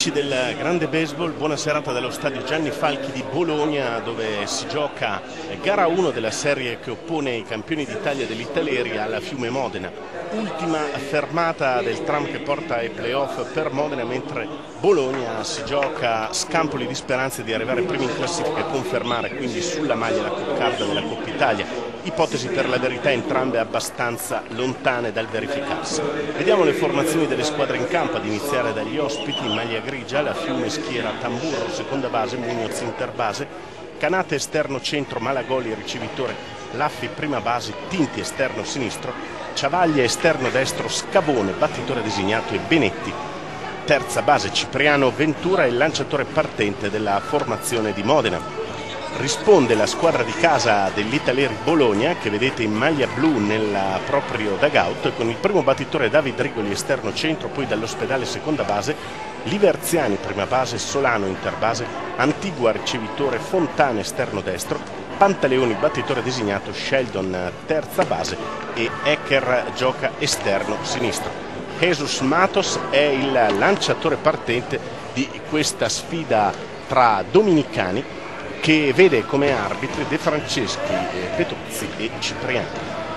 Amici del grande baseball, buona serata dallo stadio Gianni Falchi di Bologna, dove si gioca gara 1 della serie che oppone i campioni d'Italia dell'Italeri alla Fiume Modena. Ultima fermata del tram che porta ai playoff per Modena, mentre Bologna si gioca scampoli di speranze di arrivare primi in classifica e confermare quindi sulla maglia la coccarda della Coppa Italia. Ipotesi per la verità entrambe abbastanza lontane dal verificarsi. Vediamo le formazioni delle squadre in campo, ad iniziare dagli ospiti. In maglia grigia la Fiume schiera Tamburro seconda base, Muñoz interbase, Canate esterno centro, Malagoli ricevitore, Laffi prima base, Tinti esterno sinistro, Ciavaglia esterno destro, Scavone battitore designato e Benetti terza base. Cipriano Ventura è il lanciatore partente della formazione di Modena. Risponde la squadra di casa dell'Italeri Bologna, che vedete in maglia blu nel proprio dugout, con il primo battitore David Rigoli esterno centro, poi dall'Ospedale seconda base, Liverziani prima base, Solano interbase, Antigua ricevitore, Fontana esterno destro, Pantaleoni battitore designato, Sheldon terza base e Ecker gioca esterno sinistro. Jesus Matos è il lanciatore partente di questa sfida tra dominicani, che vede come arbitri De Franceschi, Petuzzi e Cipriani.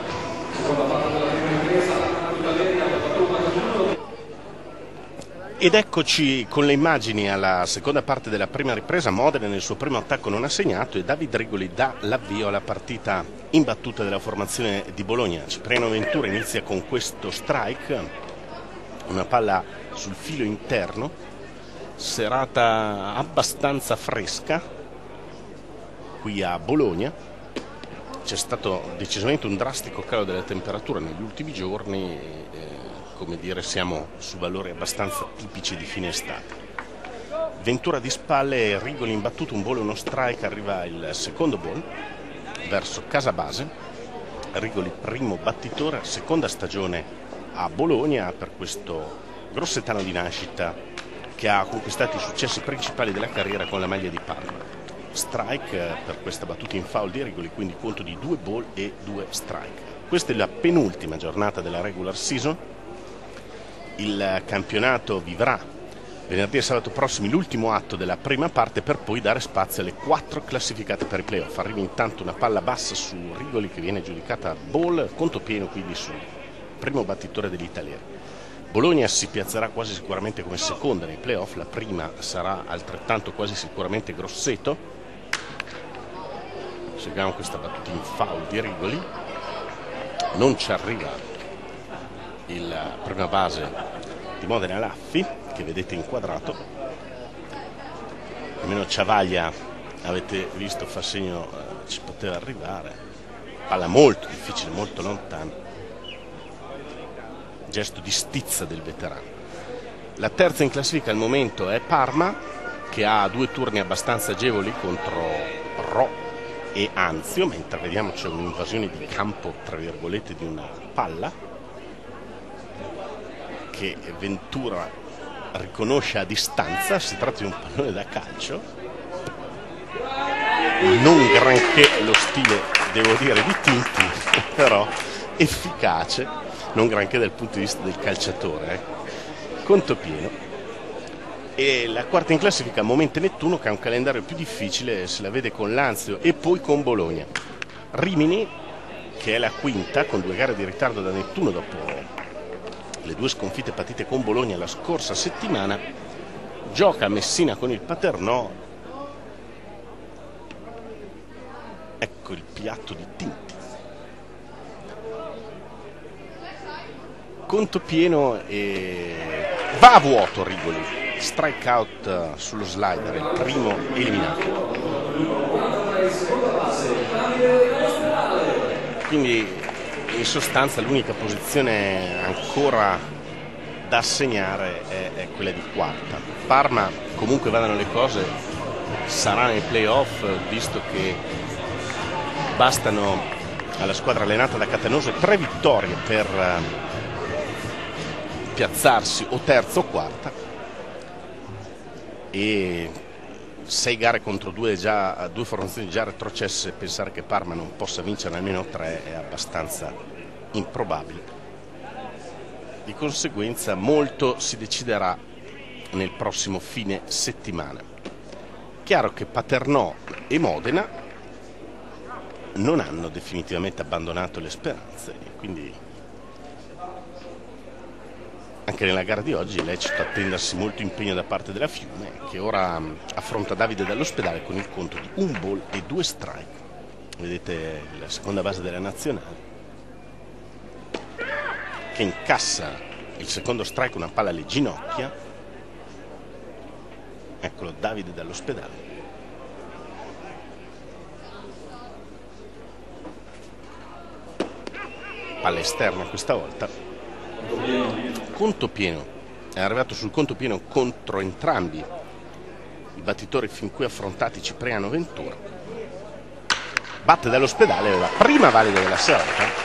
Ed eccoci con le immagini alla seconda parte della prima ripresa. Modena nel suo primo attacco non ha segnato e David Rigoli dà l'avvio alla partita imbattuta della formazione di Bologna. Cipriano Ventura inizia con questo strike, una palla sul filo interno, serata abbastanza fresca qui a Bologna. C'è stato decisamente un drastico calo della temperatura negli ultimi giorni, come dire, siamo su valori abbastanza tipici di fine estate. Ventura di spalle, Rigoli imbattuto, un ball e uno strike, arriva il secondo ball verso casa base. Rigoli primo battitore, seconda stagione a Bologna per questo grossetano di nascita che ha conquistato i successi principali della carriera con la maglia di Parma. Strike per questa battuta in foul di Rigoli, quindi conto di 2 ball e 2 strike. Questa è la penultima giornata della regular season. Il campionato vivrà venerdì e sabato prossimi l'ultimo atto della prima parte, per poi dare spazio alle 4 classificate per i playoff. Arriva intanto una palla bassa su Rigoli che viene giudicata ball, conto pieno quindi sul primo battitore dell'Italiere. Bologna si piazzerà quasi sicuramente come seconda nei playoff, la prima sarà altrettanto quasi sicuramente Grosseto. Seguiamo questa battuta in foul di Rigoli, non ci arriva il prima base di Modena Laffi, che vedete inquadrato. Almeno Ciavaglia, avete visto, fa segno ci poteva arrivare. Palla molto difficile, molto lontana, gesto di stizza del veterano. La terza in classifica al momento è Parma, che ha 2 turni abbastanza agevoli contro Ro e Anzio, mentre vediamo c'è un'invasione di campo tra virgolette di una palla che Ventura riconosce a distanza. Si tratta di un pallone da calcio, non granché lo stile, devo dire, di Tinti, però efficace, non granché dal punto di vista del calciatore. Conto pieno. E la quarta in classifica Momente Nettuno, che ha un calendario più difficile, se la vede con Lazio e poi con Bologna. Rimini, che è la quinta con 2 gare di ritardo da Nettuno dopo le 2 sconfitte patite con Bologna la scorsa settimana, gioca a Messina con il Paternò. Ecco il piatto di Tinti. Conto pieno e va a vuoto Rigoli. Strike out sullo slider, il primo eliminato. Quindi in sostanza l'unica posizione ancora da assegnare è quella di quarta. Parma, comunque vadano le cose, sarà nei playoff, visto che bastano alla squadra allenata da Catanoso 3 vittorie per piazzarsi o terza o quarta, e 6 gare contro 2 formazioni già retrocesse. Pensare che Parma non possa vincere almeno 3 è abbastanza improbabile. Di conseguenza molto si deciderà nel prossimo fine settimana. Chiaro che Paternò e Modena non hanno definitivamente abbandonato le speranze, quindi anche nella gara di oggi è lecito attendersi molto impegno da parte della Fiume, che ora affronta Davide dall'Ospedale con il conto di 1 ball e 2 strike. Vedete la seconda base della nazionale che incassa il secondo strike, una palla alle ginocchia. Eccolo Davide dall'Ospedale. Palla esterna questa volta. Conto pieno, è arrivato sul conto pieno contro entrambi i battitori fin qui affrontati, Cipriano e Ventura. Batte dall'Ospedale, la prima valida della serata.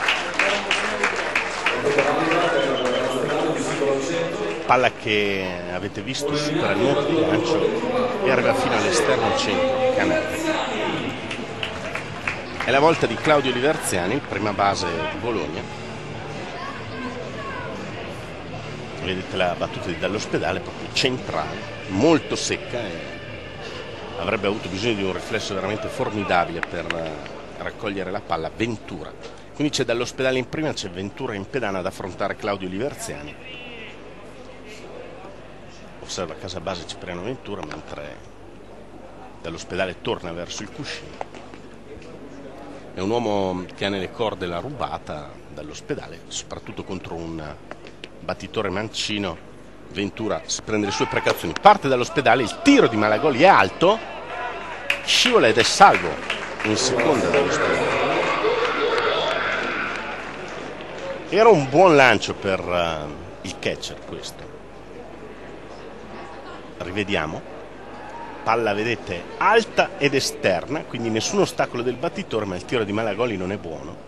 Palla che avete visto supera il monte di lancio e arriva fino all'esterno centro canale. È la volta di Claudio Liverziani, prima base di Bologna. Vedete la battuta dall'Ospedale, proprio centrale, molto secca, e avrebbe avuto bisogno di un riflesso veramente formidabile per raccogliere la palla Ventura. Quindi c'è dall'Ospedale in prima, c'è Ventura in pedana ad affrontare Claudio Liverziani. Osserva casa base Cipriano Ventura, mentre dall'Ospedale torna verso il cuscino. È un uomo che ha nelle corde la rubata dall'Ospedale, soprattutto contro un battitore mancino. Ventura si prende le sue precauzioni, parte dall'Ospedale, il tiro di Malagoli è alto, scivola ed è salvo in seconda dall'Ospedale. Era un buon lancio per il catcher questo. Rivediamo. Palla, vedete, alta ed esterna, quindi nessun ostacolo del battitore, ma il tiro di Malagoli non è buono.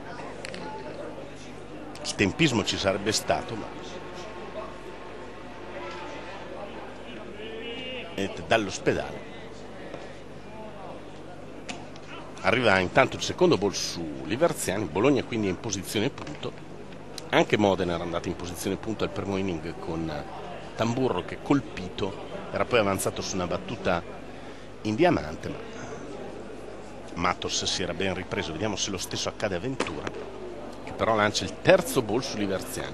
Il tempismo ci sarebbe stato, ma vedete, dall'Ospedale arriva intanto il secondo ball su Liverziani. Bologna quindi è in posizione punto. Anche Modena era andata in posizione punto al primo inning con Tamburro che colpito era poi avanzato su una battuta in diamante, ma Matos si era ben ripreso. Vediamo se lo stesso accade a Ventura, che però lancia il terzo ball su Liverziani.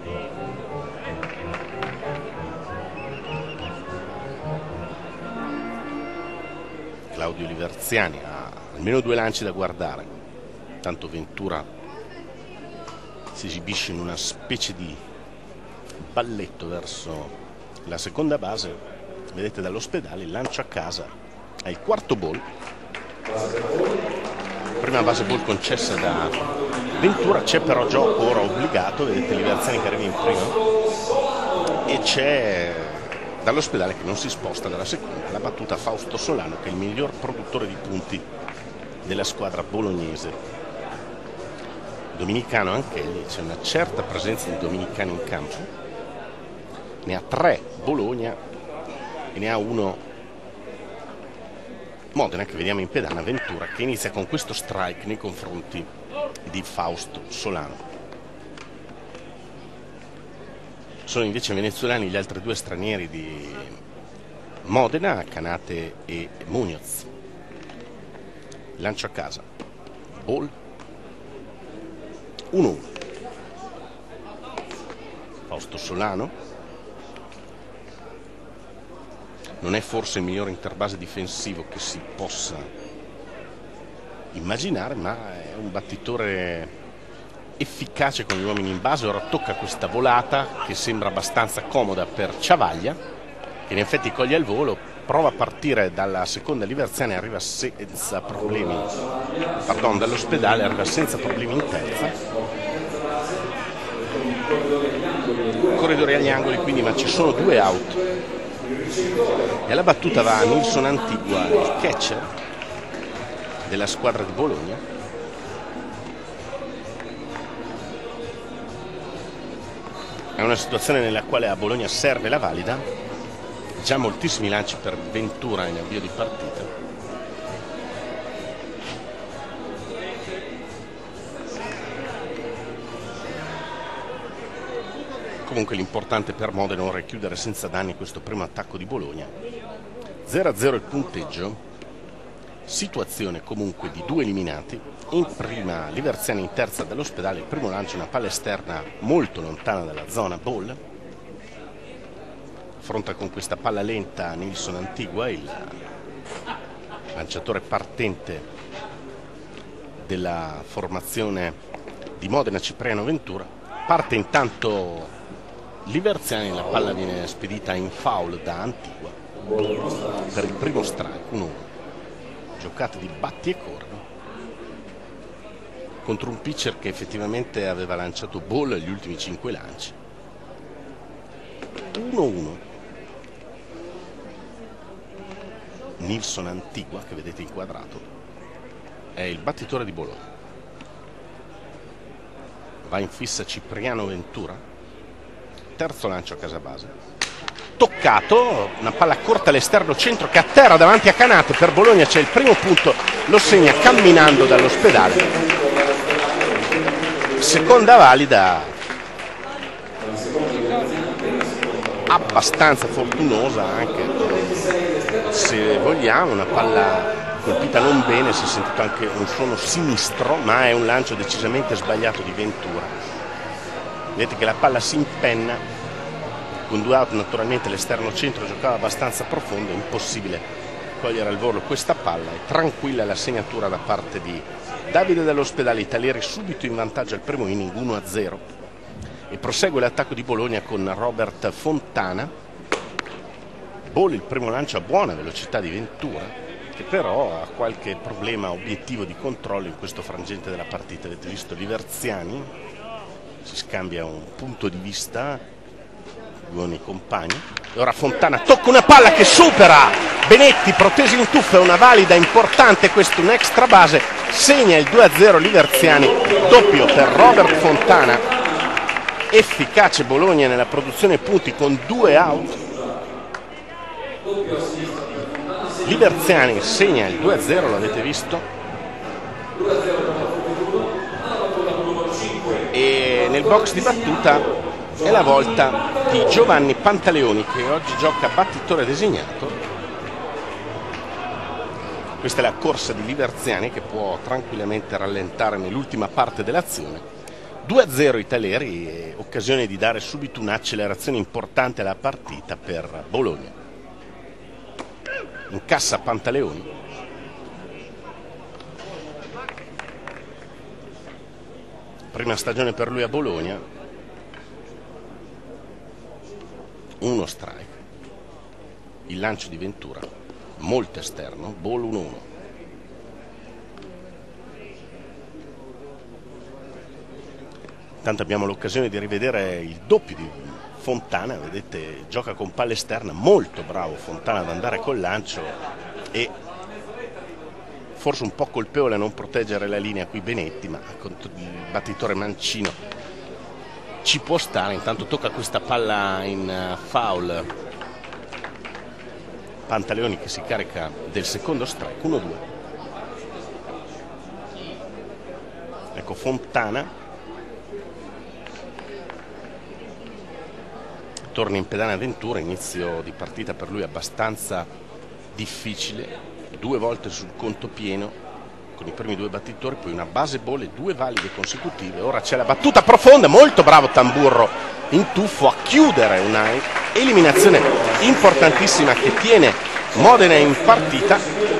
Claudio Liverziani ha almeno 2 lanci da guardare. Tanto Ventura si esibisce in una specie di balletto verso la seconda base. Vedete dall'Ospedale il lancio a casa è il quarto ball, prima base ball concessa da Ventura. C'è però gioco ora obbligato, vedete Liverziani che arriva in prima e c'è dall'Ospedale che non si sposta dalla seconda la battuta Fausto Solano, che è il miglior produttore di punti della squadra bolognese. Dominicano anche lì, c'è una certa presenza di dominicani in campo, ne ha 3 Bologna e ne ha 1 Modena, che vediamo in pedana. Ventura che inizia con questo strike nei confronti di Fausto Solano. Sono invece venezuelani gli altri 2 stranieri di Modena, Canate e Muñoz. Lancio a casa, ball 1-1. Fausto Solano non è forse il miglior interbase difensivo che si possa immaginare, ma è un battitore efficace con gli uomini in base. Ora tocca questa volata che sembra abbastanza comoda per Ciavaglia, che in effetti coglie il volo, prova a partire dalla seconda Liverziani, arriva senza problemi, dall'Ospedale arriva senza problemi in terza. Corridori agli angoli quindi, ma ci sono 2 out. E alla battuta va Nilsson Antigua, il catcher della squadra di Bologna. È una situazione nella quale a Bologna serve la valida. Già moltissimi lanci per Ventura in avvio di partita. comunque l'importante per Modena ora è chiudere senza danni questo primo attacco di Bologna. 0-0 il punteggio, situazione comunque di 2 eliminati. In prima Liverziani, in terza dell'Ospedale. Il primo lancio, una palla esterna molto lontana dalla zona ball. Affronta con questa palla lenta Nilsson Antigua, il lanciatore partente della formazione di Modena Cipriano Ventura. Parte intanto Liverziani, la palla viene spedita in foul da Antigua per il primo strike. 1-1. Giocate di batti e corvi contro un pitcher che effettivamente aveva lanciato ball gli ultimi 5 lanci. 1-1. Nilsson Antigua, che vedete inquadrato, è il battitore di Bologna. Va in fissa Cipriano Ventura, terzo lancio a casa base, toccato, una palla corta all'esterno centro che atterra davanti a Canate. Per Bologna c'è il primo punto, lo segna camminando dall'Ospedale. Seconda valida abbastanza fortunosa, anche se vogliamo, una palla colpita non bene, si è sentito anche un suono sinistro, ma è un lancio decisamente sbagliato di Ventura. Vedete che la palla si impenna con 2 out, naturalmente l'esterno centro giocava abbastanza profondo, è impossibile cogliere al volo questa palla. È tranquilla la segnatura da parte di Davide dell'Ospedale. Italieri subito in vantaggio al primo inning, 1-0, e prosegue l'attacco di Bologna con Robert Fontana. Ball il primo lancio a buona velocità di Ventura, che però ha qualche problema obiettivo di controllo in questo frangente della partita. Avete visto Liverziani, si scambia un punto di vista con i compagni, e ora Fontana tocca una palla che supera Benetti, protesi in tuffo, è una valida importante, questo un extra base, segna il 2-0 Liverziani, doppio per Robert Fontana. Efficace Bologna nella produzione punti con 2 out. Liverziani segna il 2-0, l'avete visto, e nel box di battuta è la volta di Giovanni Pantaleoni, che oggi gioca battitore designato. Questa è la corsa di Liverziani, che può tranquillamente rallentare nell'ultima parte dell'azione. 2-0 Italieri, e occasione di dare subito un'accelerazione importante alla partita per Bologna. Incassa Pantaleoni, prima stagione per lui a Bologna. 1 strike, il lancio di Ventura molto esterno, ball 1-1. Intanto abbiamo l'occasione di rivedere il doppio di Fontana. Vedete, gioca con palla esterna, molto bravo Fontana ad andare col lancio, e forse un po' colpevole a non proteggere la linea qui Benetti, ma contro il battitore Mancino ci può stare. Intanto tocca questa palla in foul Pantaleoni, che si carica del secondo strike. 1-2. Ecco Fontana torna in pedana Ventura. Inizio di partita per lui abbastanza difficile, 2 volte sul conto pieno con i primi 2 battitori, poi una base ball e 2 valide consecutive. Ora c'è la battuta profonda, molto bravo Tamburro in tuffo a chiudere una eliminazione importantissima che tiene Modena in partita.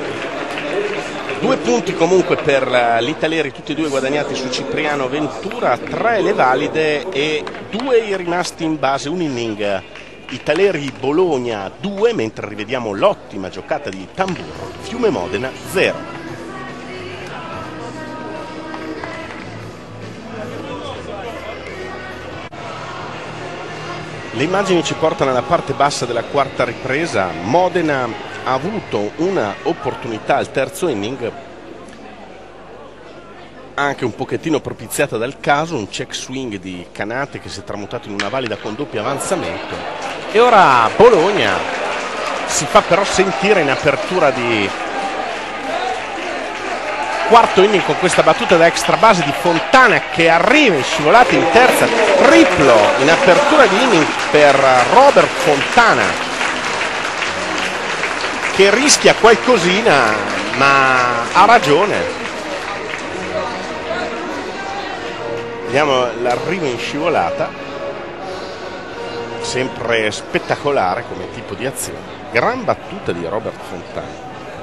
2 punti comunque per l'Italieri, tutti e 2 guadagnati su Cipriano Ventura, 3 le valide e 2 i rimasti in base. Un inning Italieri Bologna 2, mentre rivediamo l'ottima giocata di Tamburro. Fiume Modena 0. Le immagini ci portano alla parte bassa della quarta ripresa. Modena ha avuto una opportunità al terzo inning, anche un pochettino propiziata dal caso, un check swing di Canate che si è tramutato in una valida con doppio avanzamento, e ora Bologna si fa però sentire in apertura di quarto inning con questa battuta da extra base di Fontana che arriva in scivolata in terza, triplo in apertura di inning per Robert Fontana, che rischia qualcosina ma ha ragione. Vediamo l'arrivo in scivolata, sempre spettacolare come tipo di azione. Gran battuta di Robert Fontana.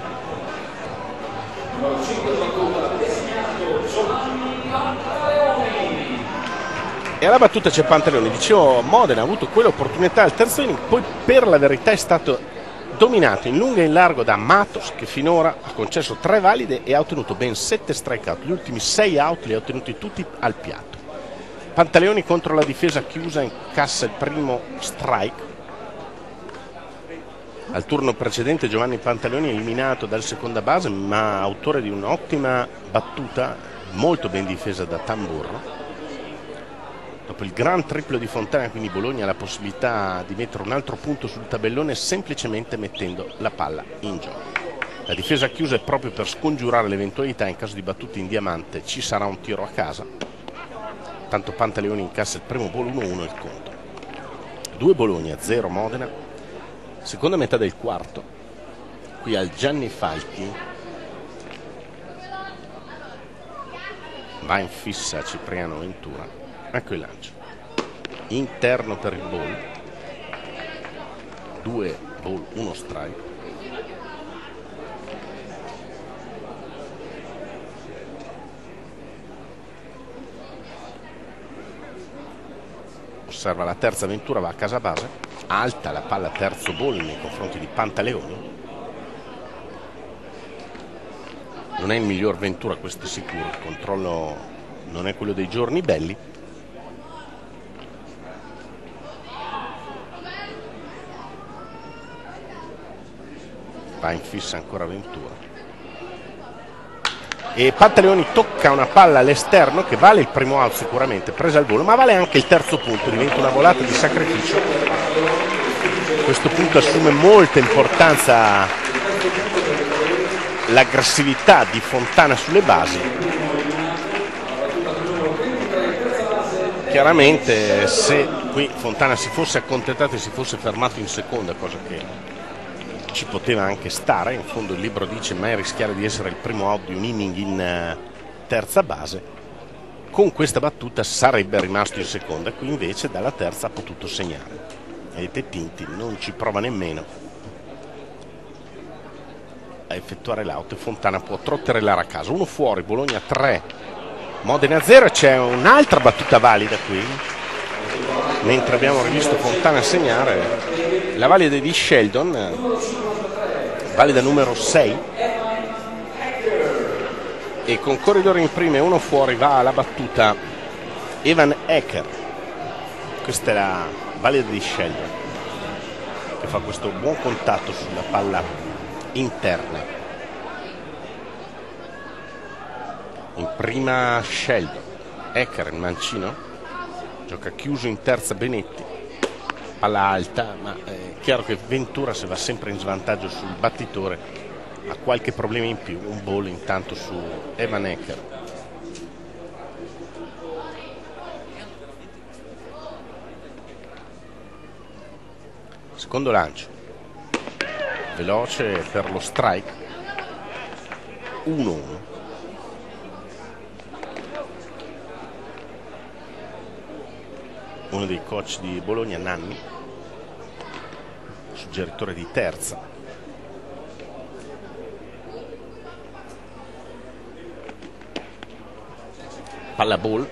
E alla battuta c'è Pantaleoni. Dicevo, Modena ha avuto quell'opportunità al terzo inning, poi per la verità è stato dominato in lungo e in largo da Matos, che finora ha concesso 3 valide e ha ottenuto ben 7 strikeout. Gli ultimi 6 out li ha ottenuti tutti al piatto. Pantaleoni contro la difesa chiusa incassa il primo strike. Al turno precedente Giovanni Pantaleoni è eliminato dal seconda base, ma autore di un'ottima battuta molto ben difesa da Tamburro. Dopo il gran triplo di Fontana, quindi Bologna ha la possibilità di mettere un altro punto sul tabellone semplicemente mettendo la palla in gioco. La difesa chiusa è proprio per scongiurare l'eventualità in caso di battute in diamante ci sarà un tiro a casa. Tanto Pantaleoni incassa il primo ball, 1-1 il conto. 2 Bologna, 0 Modena. Seconda metà del quarto. Qui al Gianni Falchi. Va in fissa Cipriano Ventura. Ecco il lancio. Interno per il ball. 2 ball, 1 strike. Osserva la terza, Ventura va a casa base, alta la palla terzo ball nei confronti di Pantaleoni. Non è il miglior Ventura, questo è sicuro, il controllo non è quello dei giorni belli. Va in fissa ancora Ventura. E Pantaleoni tocca una palla all'esterno che vale il primo out sicuramente, presa al volo, ma vale anche il terzo punto, diventa una volata di sacrificio. Questo punto assume molta importanza l'aggressività di Fontana sulle basi. Chiaramente se qui Fontana si fosse accontentato e si fosse fermato in seconda, cosa che ci poteva anche stare, in fondo il libro dice mai rischiare di essere il primo out di un inning in terza base, con questa battuta sarebbe rimasto in seconda. Qui invece dalla terza ha potuto segnare. Vedete, Tinti non ci prova nemmeno a effettuare l'out e Fontana può trotterellare a casa. 1 fuori, Bologna 3 Modena 0. C'è un'altra battuta valida qui, mentre abbiamo rivisto Fontana segnare. La valida di Sheldon, valida numero 6, e con corridore in prima e 1 fuori va alla battuta Evan Ecker. Questa è la valida di Sheldon, che fa questo buon contatto sulla palla interna. In prima Sheldon, Ecker il mancino gioca chiuso in terza Benetti, palla alta, ma è chiaro che Ventura, se va sempre in svantaggio sul battitore, ha qualche problema in più. Un ball intanto su Evan Ecker. Secondo lancio veloce per lo strike, 1-1. Uno dei coach di Bologna, Nanni, suggeritore di terza. Palla ball.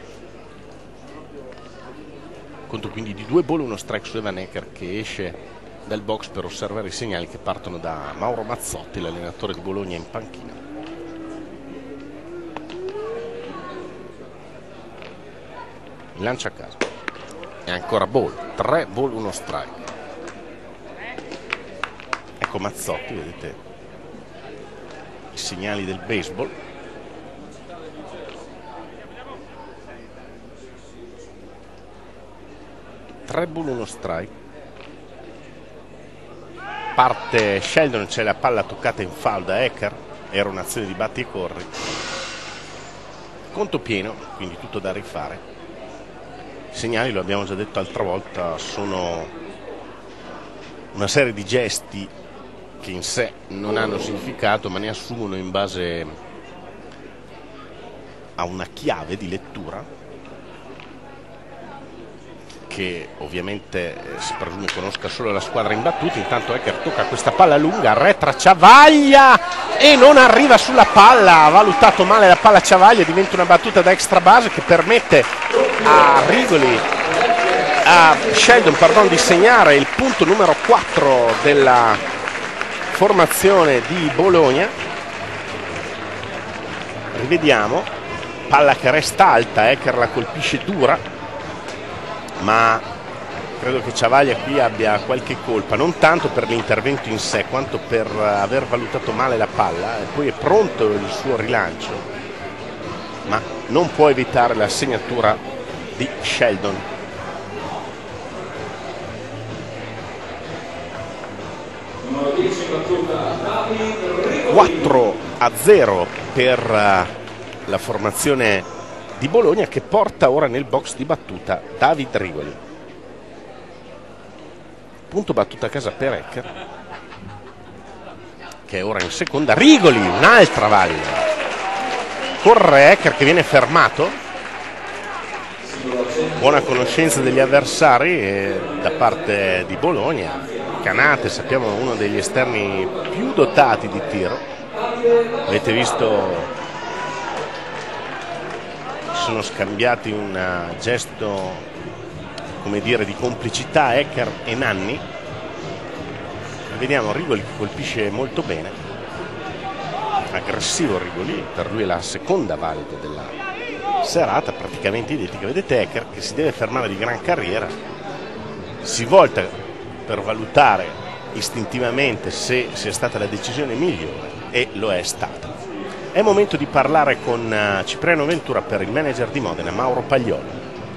Conto quindi di 2 ball, 1 strike su Evan Ecker, che esce dal box per osservare i segnali che partono da Mauro Mazzotti, l'allenatore di Bologna in panchina. Lancia a casa. E ancora ball, 3 ball, 1 strike. Ecco Mazzotti, vedete i segnali del baseball. Tre ball, 1 strike. Parte Sheldon, c'è la palla toccata in foul da Ecker, era un'azione di batti e corri. conto pieno, quindi tutto da rifare. I segnali, lo abbiamo già detto altra volta, sono una serie di gesti che in sé non hanno significato, ma ne assumono in base a una chiave di lettura che ovviamente si presume conosca solo la squadra imbattuta. Intanto Ecker tocca questa palla lunga, arretra Ciavaglia e non arriva sulla palla, ha valutato male la palla Ciavaglia, diventa una battuta da extra base che permette a Sheldon di segnare il punto numero 4 della formazione di Bologna. Rivediamo, palla che resta alta, Ecker la colpisce dura, ma credo che Ciavaglia qui abbia qualche colpa, non tanto per l'intervento in sé quanto per aver valutato male la palla, e poi è pronto il suo rilancio, ma non può evitare la segnatura di Sheldon. Numero 10 battuta, 4-0 per la formazione di Bologna, che porta ora nel box di battuta David Rigoli. Punto battuta a casa per Ecker, che è ora in seconda. Rigoli, un'altra valida. Corre Ecker che viene fermato. Buona conoscenza degli avversari da parte di Bologna. Canate, sappiamo, uno degli esterni più dotati di tiro. Avete visto, sono scambiati un gesto, come dire, di complicità Ecker e Nanni. Vediamo Rigoli che colpisce molto bene, aggressivo Rigoli, per lui è la seconda valida della serata, praticamente identica. Vedete Ecker che si deve fermare di gran carriera, si volta per valutare istintivamente se sia stata la decisione migliore, e lo è stata. È momento di parlare con Cipriano Ventura per il manager di Modena, Mauro Pagliolo.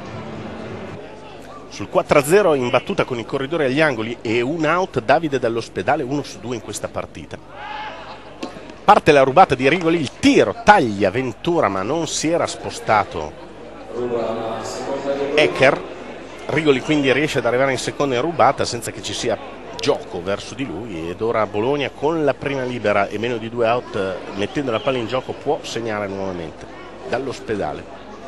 Sul 4-0 in battuta con i corridori agli angoli e un out Davide dall'Ospedale, 1 su 2 in questa partita. Parte la rubata di Rigoli, il tiro taglia Ventura ma non si era spostato Ecker. Rigoli quindi riesce ad arrivare in seconda in rubata senza che ci sia gioco verso di lui, ed ora Bologna con la prima libera e meno di 2 out, mettendo la palla in gioco, può segnare nuovamente dall'Ospedale.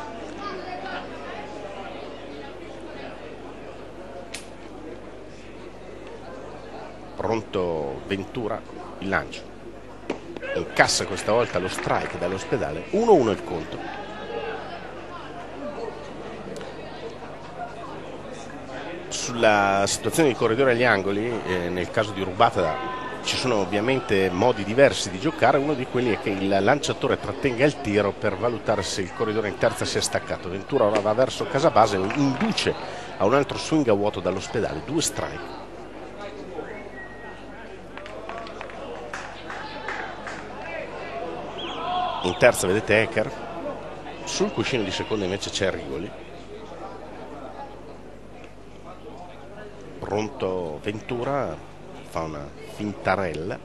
Pronto Ventura, il lancio, incassa questa volta lo strike dall'Ospedale. 1-1 il conto. Sulla situazione dei corridori agli angoli, nel caso di rubata ci sono ovviamente modi diversi di giocare. Uno di quelli è che il lanciatore trattenga il tiro per valutare se il corridore in terza si è staccato. Ventura ora va verso casa base, induce a un altro swing a vuoto dall'Ospedale, 2 strike. In terza vedete Ecker, sul cuscino di seconda invece c'è Rigoli. Pronto Ventura, fa una fintarella,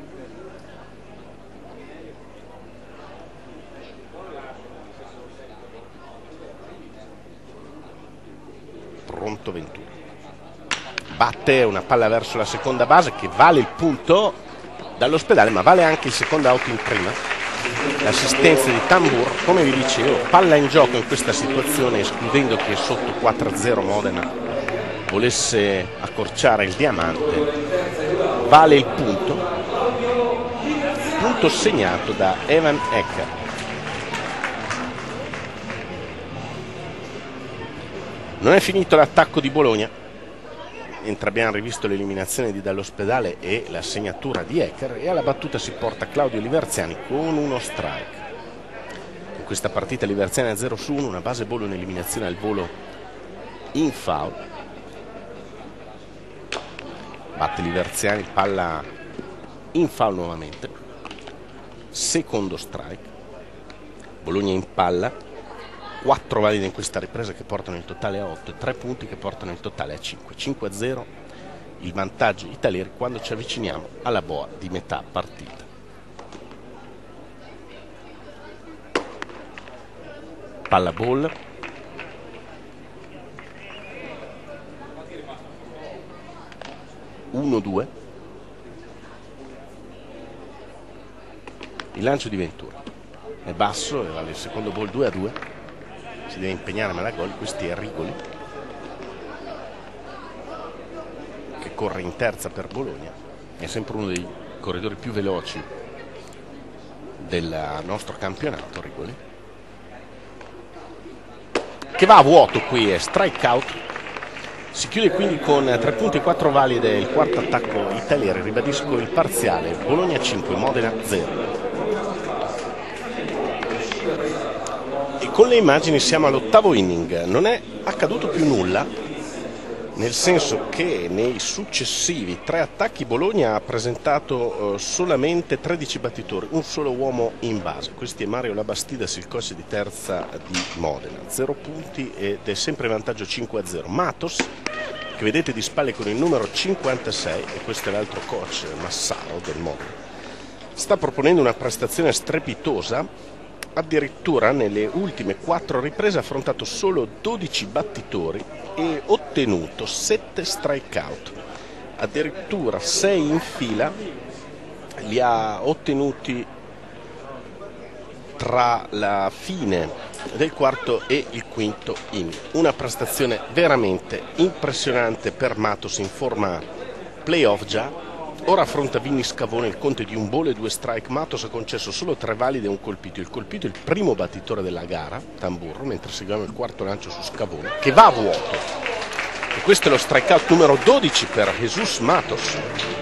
pronto Ventura, batte una palla verso la seconda base che vale il punto dall'Ospedale, ma vale anche il secondo out in prima. L'assistenza di Tambur, come vi dicevo, palla in gioco in questa situazione, escludendo che sotto 4-0 Modena volesse accorciare il diamante. Vale il punto segnato da Evan Ecker. Non è finito l'attacco di Bologna, mentre abbiamo rivisto l'eliminazione di dall'Ospedale e la segnatura di Ecker, e alla battuta si porta Claudio Liverziani con uno strike. In questa partita Liverziani a 0 su 1, una base ball, un'eliminazione al volo in foul. Batte Liverziani, palla in foul nuovamente, secondo strike. Bologna in palla, 4 valide in questa ripresa che portano il totale a 8, 3 punti che portano il totale a 5. 5-0 il vantaggio italiano quando ci avviciniamo alla boa di metà partita. Palla ball. Uno, due. Il lancio di Ventura è basso e vale il secondo ball 2-2. Si deve impegnare a gol. Questi è Rigoli che corre in terza per Bologna, è sempre uno dei corridori più veloci del nostro campionato. Rigoli che va a vuoto qui, è strike out. Si chiude quindi con 3 punti e 4 valide il quarto attacco italiano. Ribadisco il parziale: Bologna 5, Modena 0. E con le immagini siamo all'8º inning. Non è accaduto più nulla, nel senso che nei successivi 3 attacchi Bologna ha presentato solamente 13 battitori, un solo uomo in base. Questi è Mario Labastidas, il coach di terza di Modena. 0 punti ed è sempre in vantaggio 5-0. Matos, che vedete di spalle con il numero 56, e questo è l'altro coach, Massaro del Modena, sta proponendo una prestazione strepitosa. Addirittura nelle ultime 4 riprese ha affrontato solo 12 battitori e ottenuto 7 strikeout. Addirittura 6 in fila li ha ottenuti tra la fine del quarto e il quinto inning. Una prestazione veramente impressionante per Matos, in forma playoff già. Ora affronta Vinny Scavone, il conto di un ball e 2 strike. Matos ha concesso solo 3 valide e un colpito. Il colpito è il primo battitore della gara, Tamburro, mentre seguiamo il quarto lancio su Scavone, che va a vuoto. E questo è lo strikeout numero 12 per Jesus Matos.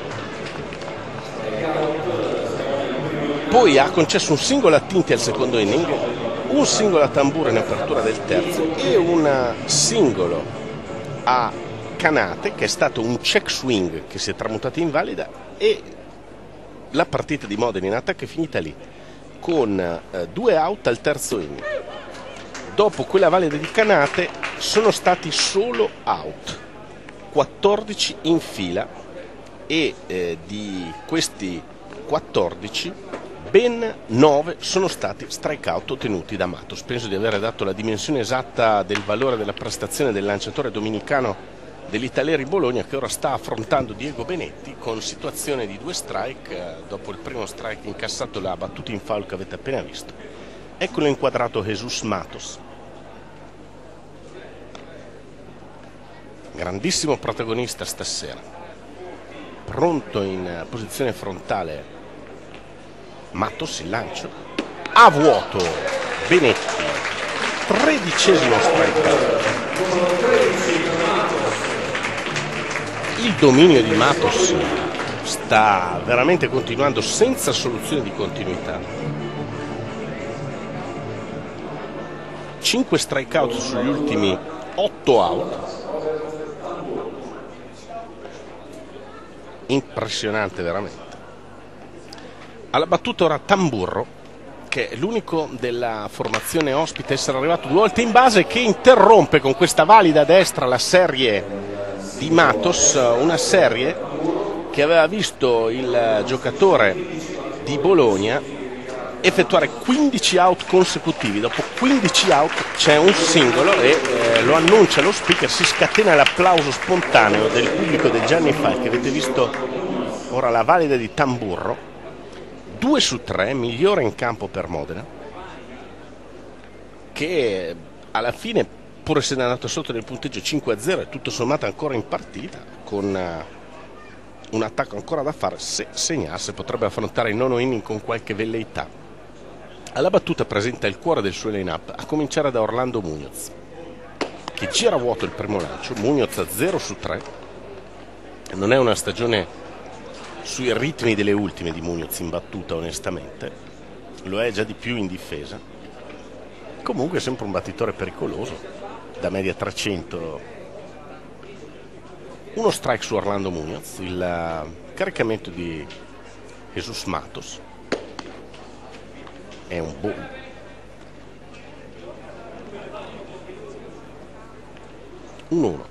Poi ha concesso un singolo a Tinti al secondo inning, un singolo a Tamburro in apertura del terzo e un singolo a Canate, che è stato un check swing che si è tramutato in valida, e la partita di Modena in attacco è finita lì con 2 out al terzo inning. Dopo quella valida di Canate sono stati solo out 14 in fila e di questi 14 ben 9 sono stati strikeout ottenuti da Matos. Penso di aver dato la dimensione esatta del valore della prestazione del lanciatore dominicano dell'Italeri Bologna, che ora sta affrontando Diego Benetti con situazione di 2 strike. Dopo il primo strike incassato, la battuta in foul che avete appena visto. Eccolo inquadrato Jesus Matos, grandissimo protagonista stasera. Pronto in posizione frontale Matos, il lancio a vuoto. Benetti, 13° strikeout. Il dominio di Matos sta veramente continuando senza soluzione di continuità. 5 strikeout sugli ultimi 8 out. Impressionante veramente. Alla battuta ora Tamburro, che è l'unico della formazione ospite a essere arrivato 2 volte in base, che interrompe con questa valida destra la serie di Matos, una serie che aveva visto il giocatore di Bologna effettuare 15 out consecutivi. Dopo 15 out c'è un singolo e lo annuncia lo speaker. Si scatena l'applauso spontaneo del pubblico del Gianni Falchi. Avete visto ora la valida di Tamburro, 2 su 3, migliore in campo per Modena, che alla fine, pur essendo andato sotto nel punteggio 5-0, è tutto sommato ancora in partita, con un attacco ancora da fare. Se segnasse potrebbe affrontare il 9° inning con qualche velleità. Alla battuta presenta il cuore del suo line-up, a cominciare da Orlando Muñoz, che gira a vuoto il primo lancio. Muñoz a 0 su 3. Non è una stagione sui ritmi delle ultime di Muñoz in battuta, onestamente. Lo è già di più in difesa. Comunque è sempre un battitore pericoloso, da media 300. Uno strike su Orlando Muñoz. Il caricamento di Jesus Matos è un ball. Un 1.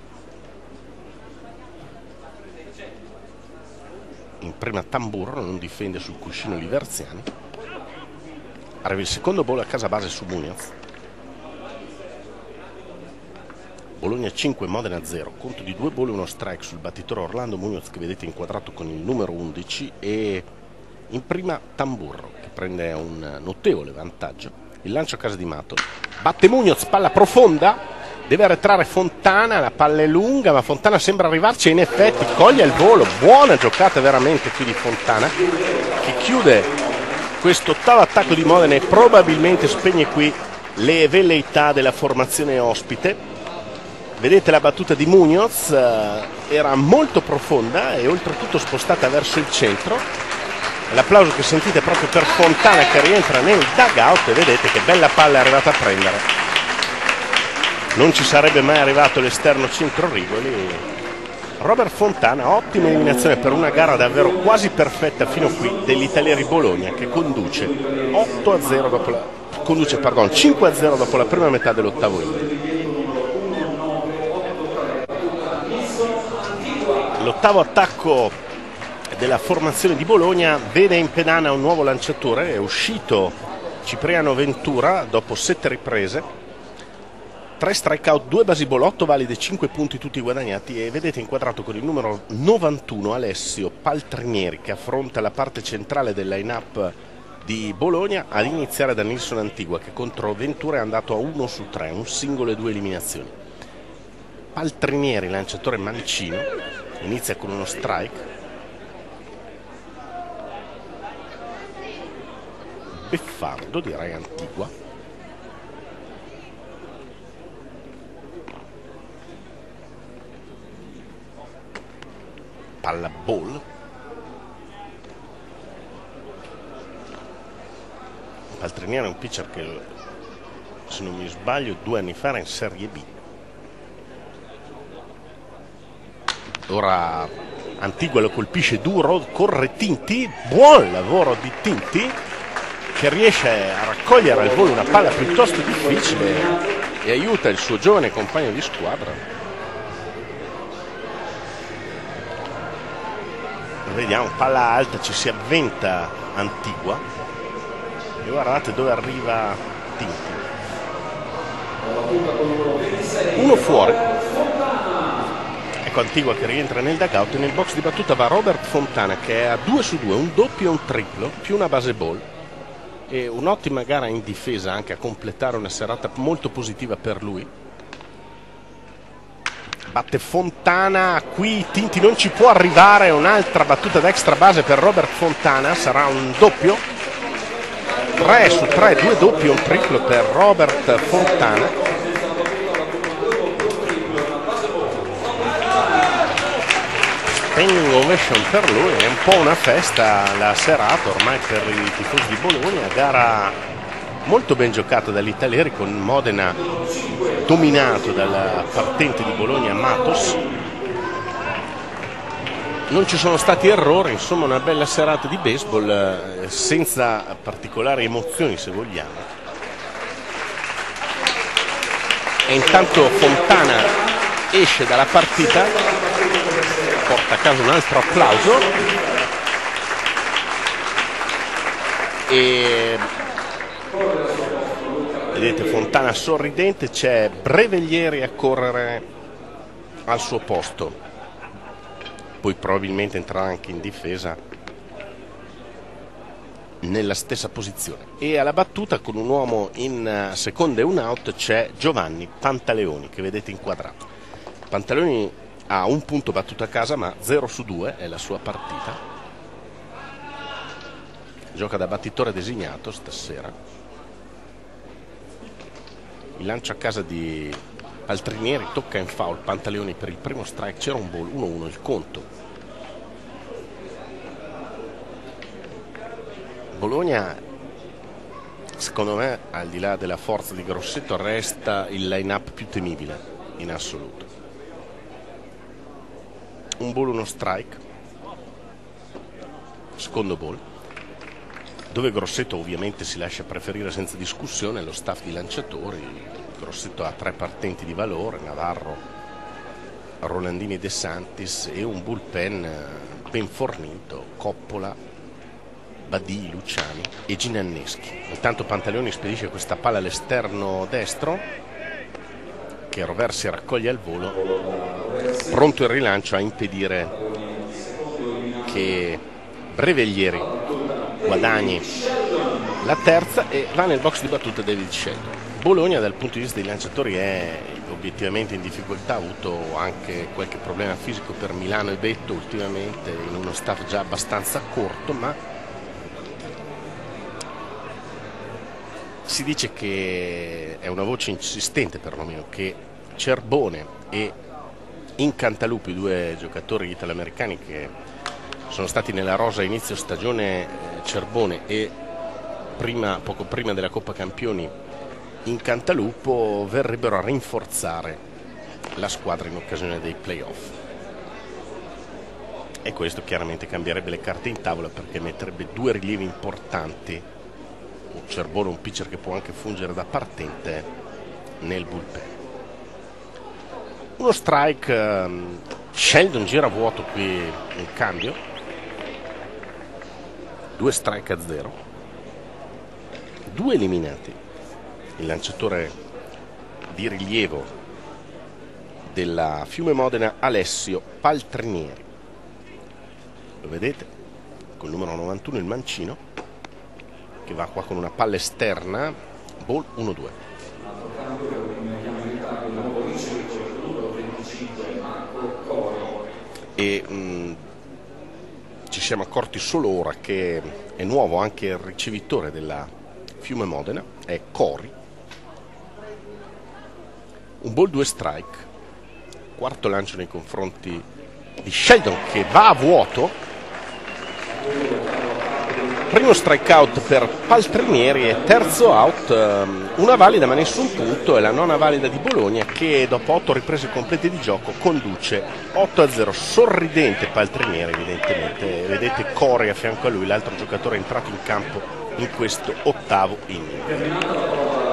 In prima Tamburro, non difende sul cuscino Liverziani. Arriva il secondo ball a casa base su Muñoz. Bologna 5, Modena 0, conto di 2 ball e 1 strike sul battitore Orlando Munoz, che vedete inquadrato con il numero 11, e in prima Tamburro, che prende un notevole vantaggio. Il lancio a casa di Mato, batte Munoz, palla profonda, deve arretrare Fontana, la palla è lunga ma Fontana sembra arrivarci e in effetti coglie il volo. Buona giocata veramente qui di Fontana, che chiude questo ottavo attacco di Modena e probabilmente spegne qui le velleità della formazione ospite. Vedete la battuta di Munoz, era molto profonda e oltretutto spostata verso il centro. L'applauso che sentite è proprio per Fontana, che rientra nel dugout, e vedete che bella palla è arrivata a prendere. Non ci sarebbe mai arrivato l'esterno centro Rigoli. Robert Fontana, ottima eliminazione per una gara davvero quasi perfetta fino qui dell'Italieri Bologna, che conduce 5-0 dopo la prima metà dell'ottavo inning. L'ottavo attacco della formazione di Bologna vede in pedana un nuovo lanciatore. È uscito Cipriano Ventura dopo 7 riprese, 3 strikeout, 2 baseball, 8 valide, 5 punti tutti guadagnati, e vedete inquadrato con il numero 91 Alessio Paltrinieri, che affronta la parte centrale del line-up di Bologna, ad iniziare da Nilsson Antigua, che contro Ventura è andato a 1 su 3, un singolo e 2 eliminazioni. Paltrinieri, lanciatore mancino, inizia con uno strike. Beffardo, direi Antigua. Palla ball. Paltrinieri è un pitcher che, se non mi sbaglio, 2 anni fa era in Serie B. Ora Antigua lo colpisce duro, corre Tinti, buon lavoro di Tinti, che riesce a raccogliere al volo una palla piuttosto difficile e aiuta il suo giovane compagno di squadra. Vediamo, palla alta, ci si avventa Antigua e guardate dove arriva Tinti. Uno fuori. Ecco Antigua che rientra nel dugout, e nel box di battuta va Robert Fontana, che è a 2 su 2, un doppio e un triplo, più una base ball, e un'ottima gara in difesa anche a completare una serata molto positiva per lui. Batte Fontana, qui Tinti non ci può arrivare, un'altra battuta da extra base per Robert Fontana, sarà un doppio, 3 su 3, 2 doppi e un triplo per Robert Fontana. Standing ovation per lui, è un po' una festa la serata ormai per i tifosi di Bologna. Gara molto ben giocata dagli italiani, con Modena dominato dal partente di Bologna Matos. Non ci sono stati errori, insomma una bella serata di baseball senza particolari emozioni, se vogliamo. E intanto Fontana esce dalla partita, porta a casa un altro applauso, e vedete Fontana sorridente. C'è Breveglieri a correre al suo posto, poi probabilmente entrerà anche in difesa nella stessa posizione. E alla battuta, con un uomo in seconda e un out, c'è Giovanni Pantaleoni, che vedete inquadrato. Pantaleoni ha un punto battuto a casa, ma 0 su 2 è la sua partita. Gioca da battitore designato stasera. Il lancio a casa di Paltrinieri tocca in foul Pantaleoni per il primo strike, c'era un ball, 1-1 il conto. Bologna, secondo me, al di là della forza di Grosseto, resta il line-up più temibile in assoluto. Un ball, uno strike, secondo ball, dove Grosseto ovviamente si lascia preferire senza discussione. Lo staff di lanciatori, Grosseto ha 3 partenti di valore, Navarro, Rolandini, De Santis, e un bullpen ben fornito, Coppola, Badì, Luciani e Ginanneschi. Intanto Pantaleoni spedisce questa palla all'esterno destro, che Rovere si raccoglie al volo, pronto il rilancio a impedire che Breveglieri guadagni la terza, e va nel box di battuta David Sheldon. Bologna dal punto di vista dei lanciatori è obiettivamente in difficoltà, ha avuto anche qualche problema fisico per Milano e Betto ultimamente, in uno staff già abbastanza corto, ma si dice che è una voce insistente perlomeno che Cerbone e Incantalupi, due giocatori italoamericani che sono stati nella rosa inizio stagione, Cerbone, e poco prima della Coppa Campioni Incantalupo, verrebbero a rinforzare la squadra in occasione dei playoff, e questo chiaramente cambierebbe le carte in tavola, perché metterebbe due rilievi importanti, Cerbone, un pitcher che può anche fungere da partente, nel bullpen. Uno strike, Sheldon gira vuoto qui in cambio, 2 strike a 0, 2 eliminati. Il lanciatore di rilievo della Fiume Modena, Alessio Paltrinieri, lo vedete col numero 91, il mancino, che va qua con una palla esterna, ball 1-2. E ci siamo accorti solo ora che è nuovo anche il ricevitore della Fiume Modena, è Cori. Un ball 2 strike, quarto lancio nei confronti di Sheldon, che va a vuoto. Primo strikeout per Paltrinieri e terzo out, una valida ma nessun punto, è la nona valida di Bologna, che dopo 8 riprese complete di gioco conduce 8-0. Sorridente Paltrinieri evidentemente, vedete Cori a fianco a lui, l'altro giocatore entrato in campo in questo ottavo inning.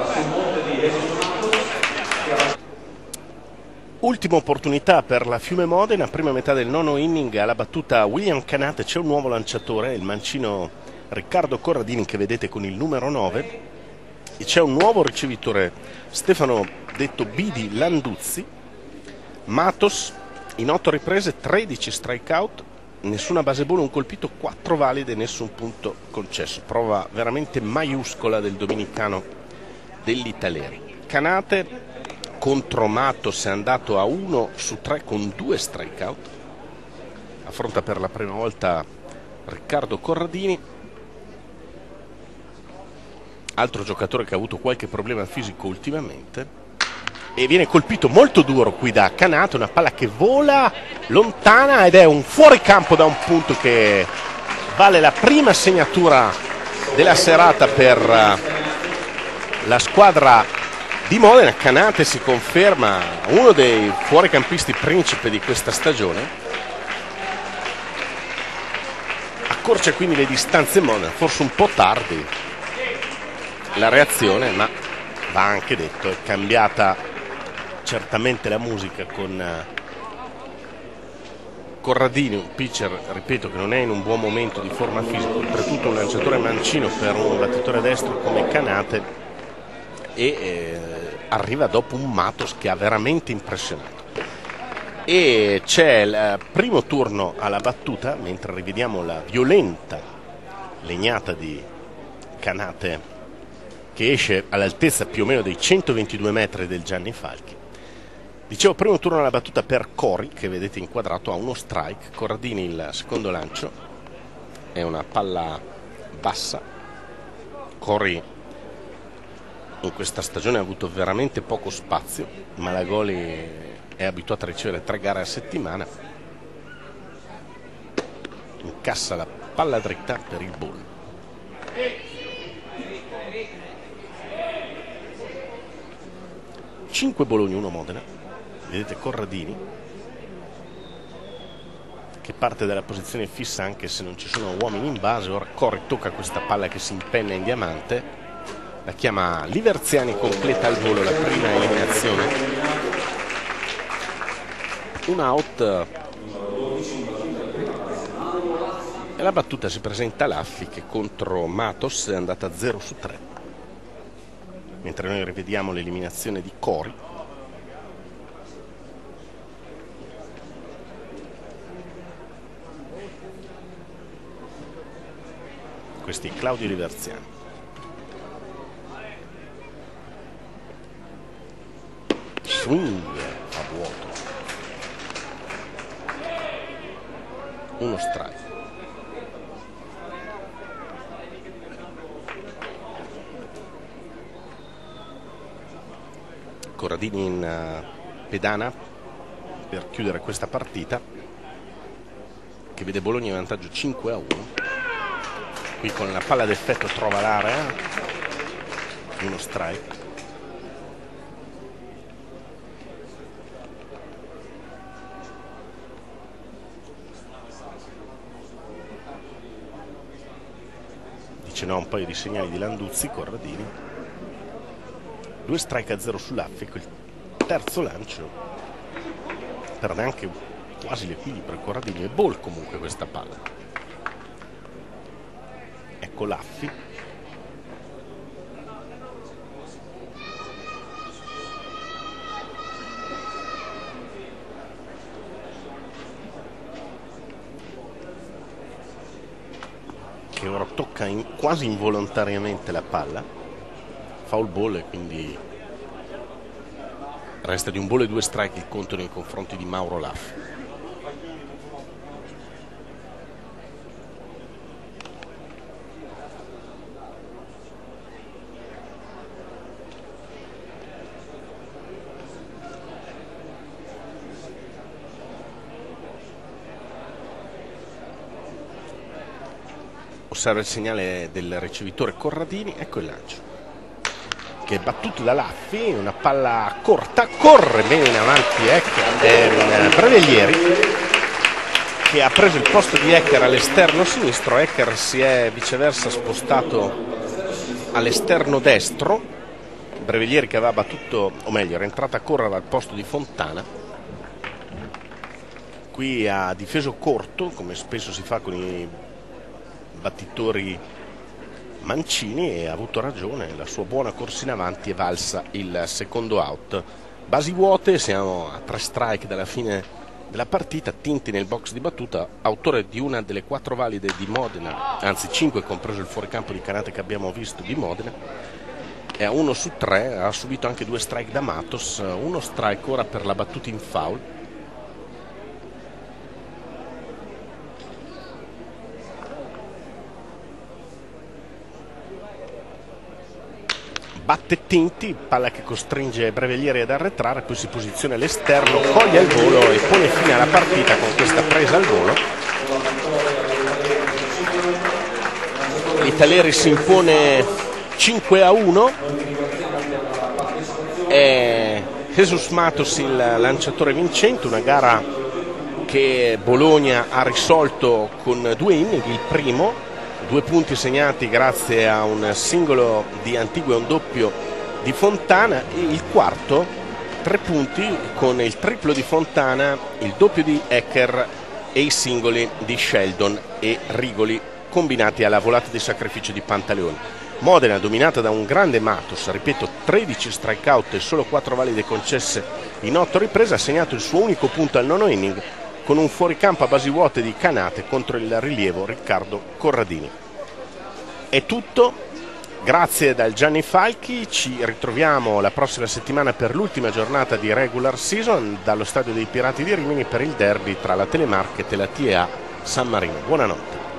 Ultima opportunità per la Fiume Modena, prima metà del nono inning, alla battuta William Canate, c'è un nuovo lanciatore, il mancino Riccardo Corradini, che vedete con il numero 9, e c'è un nuovo ricevitore, Stefano detto Bidi Landuzzi. Matos in 8 riprese, 13 strikeout, nessuna base buona, un colpito, 4 valide, nessun punto concesso. Prova veramente maiuscola del dominicano dell'Italeri. Canate contro Matos è andato a 1 su 3 con 2 strikeout, affronta per la prima volta Riccardo Corradini, altro giocatore che ha avuto qualche problema fisico ultimamente, e viene colpito molto duro qui da Canate, una palla che vola lontana ed è un fuoricampo da un punto che vale la prima segnatura della serata per la squadra di Modena. Canate si conferma uno dei fuoricampisti principe di questa stagione, accorcia quindi le distanze Modena, forse un po' tardi la reazione, ma va anche detto, è cambiata certamente la musica con Corradini, un pitcher, ripeto, che non è in un buon momento di forma fisica, oltretutto un lanciatore mancino per un battitore destro come Canate, e arriva dopo un Matos che ha veramente impressionato. E c'è il primo turno alla battuta, mentre rivediamo la violenta legnata di Canate che esce all'altezza più o meno dei 122 metri del Gianni Falchi. Dicevo, primo turno alla battuta per Cori, che vedete inquadrato a 1 strike. Corradini il secondo lancio, è una palla bassa. Cori in questa stagione ha avuto veramente poco spazio, Malagoli è abituato a ricevere 3 gare a settimana. Incassa la palla dritta per il ball. Cinque Bologna, 1 Modena. Vedete Corradini che parte dalla posizione fissa anche se non ci sono uomini in base. Ora Cori tocca questa palla che si impenna in diamante, la chiama Liverziani, completa al volo la prima eliminazione. Un out e la battuta si presenta Laffi, che contro Matos è andata a 0 su 3, mentre noi rivediamo l'eliminazione di Cori. questi Claudio Riverziani. Swing a vuoto, uno strike. Corradini in pedana per chiudere questa partita, che vede Bologna in vantaggio 5-1. Qui con la palla d'effetto trova l'area, uno strike. Dice no a un paio di segnali di Landuzzi. Corradini, 2 strike a 0 sull'Affico. Il terzo lancio perde anche quasi l'equilibrio Corradini, e ball comunque questa palla. Ecco Laffi, che ora tocca quasi involontariamente la palla, foul ball, e quindi resta di un ball e 2 strike il conto nei confronti di Mauro Laffi. Osserva il segnale del ricevitore Corradini, ecco il lancio, che è battuto da Laffi, una palla corta, corre bene in avanti Breveglieri, che ha preso il posto di Ecker all'esterno sinistro. Ecker si è viceversa spostato all'esterno destro. Breveglieri, che aveva battuto, o meglio era entrata a correre al posto di Fontana, qui ha difeso corto, come spesso si fa con i battitori mancini, e ha avuto ragione. La sua buona corsa in avanti è valsa il secondo out. Basi vuote, siamo a 3 strike dalla fine della partita. Tinti nel box di battuta, autore di una delle 4 valide di Modena, anzi 5 compreso il fuoricampo di Canate che abbiamo visto di Modena, è a 1 su 3, ha subito anche 2 strike da Matos, 1 strike ora per la battuta in foul. Batte Tinti, palla che costringe Breveglieri ad arretrare, poi si posiziona all'esterno, coglie al volo e pone fine alla partita con questa presa al volo. L'Italeri si impone 5-1, è Jesus Matos il lanciatore vincente, una gara che Bologna ha risolto con 2 inning. Il primo, 2 punti segnati grazie a un singolo di Antigua e un doppio di Fontana, e il quarto 3 punti con il triplo di Fontana, il doppio di Ecker e i singoli di Sheldon e Rigoli combinati alla volata di sacrificio di Pantaleone. Modena dominata da un grande Matos, ripeto 13 strikeout e solo 4 valide concesse in 8 riprese, ha segnato il suo unico punto al nono inning con un fuoricampo a basi vuote di Canate contro il rilievo Riccardo Corradini. È tutto, grazie dal Gianni Falchi, ci ritroviamo la prossima settimana per l'ultima giornata di regular season dallo stadio dei Pirati di Rimini per il derby tra la Telemark e la TEA San Marino. Buonanotte.